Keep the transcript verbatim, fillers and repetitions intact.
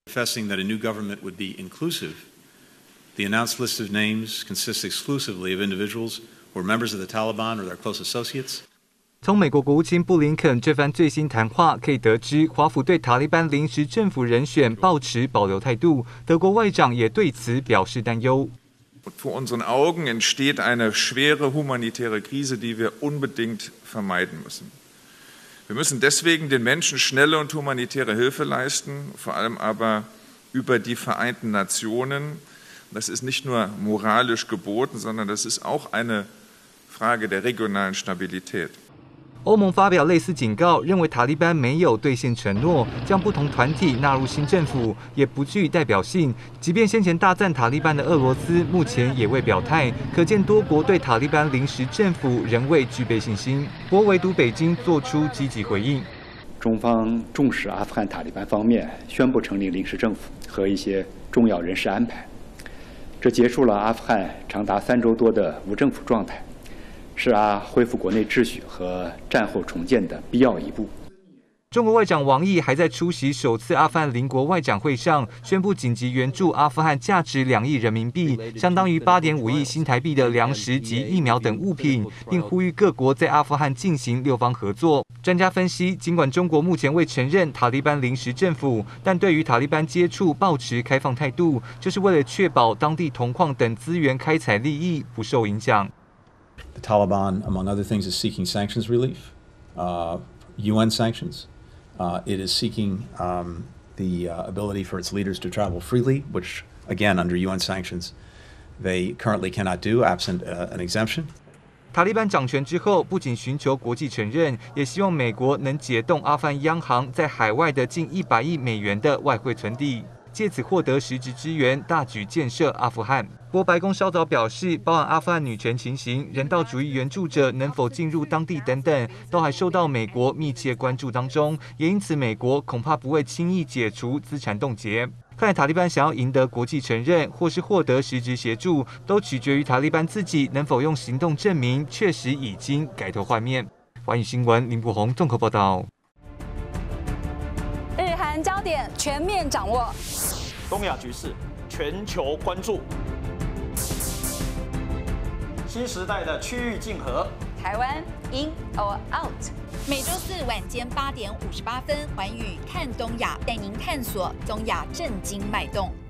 Professing that a new government would be inclusive, the announced list of names consists exclusively of individuals who are members of the Taliban or their close associates. 从美国国务卿布林肯这番最新谈话可以得知，华府对塔利班临时政府人选抱持保留态度。德国外长也对此表示担忧。 Vor unseren Augen entsteht eine schwere humanitäre Krise, die wir unbedingt vermeiden müssen. Wir müssen deswegen den Menschen schnelle und humanitäre Hilfe leisten, vor allem aber über die Vereinten Nationen. Das ist nicht nur moralisch geboten, sondern das ist auch eine Frage der regionalen Stabilität. 欧盟发表类似警告，认为塔利班没有兑现承诺，将不同团体纳入新政府，也不具代表性。即便先前大赞塔利班的俄罗斯，目前也未表态，可见多国对塔利班临时政府仍未具备信心。不过，唯独北京做出积极回应。 中方重视阿富汗塔利班方面宣布成立临时政府和一些重要人事安排，这结束了阿富汗长达三周多的无政府状态。 是啊，恢复国内秩序和战后重建的必要一步。 中国外长王毅还在出席首次阿富汗邻国外长会上，宣布紧急援助阿富汗价值两亿人民币，相当于八点五亿新台币的粮食及疫苗等物品，并呼吁各国在阿富汗进行六方合作。专家分析，尽管中国目前未承认塔利班临时政府，但对于塔利班接触抱持开放态度，就是为了确保当地铜矿等资源开采利益不受影响。 The Taliban, among other things, is seeking sanctions relief, uh, U N sanctions. Uh, it is seeking um, the uh, ability for its leaders to travel freely, which, again, under U N sanctions, they currently cannot do, absent uh, an exemption. 塔利班掌权之后，不仅寻求国际承认，也希望美国能解冻阿富汗央行在海外的近一百亿美元的外汇存底。 借此获得实质支援，大举建设阿富汗。不过，白宫稍早表示，包含阿富汗女权情形、人道主义援助者能否进入当地等等，都还受到美国密切关注当中。也因此，美国恐怕不会轻易解除资产冻结。看来，塔利班想要赢得国际承认，或是获得实质协助，都取决于塔利班自己能否用行动证明确实已经改头换面。寰宇新闻林柏宏综合报道。 日韩焦点全面掌握， 东亚局势全球关注，新时代的区域竞合， 台湾 in or out？ 每周四晚间八点五十八分，寰宇看东亚带您探索东亚政经脉动。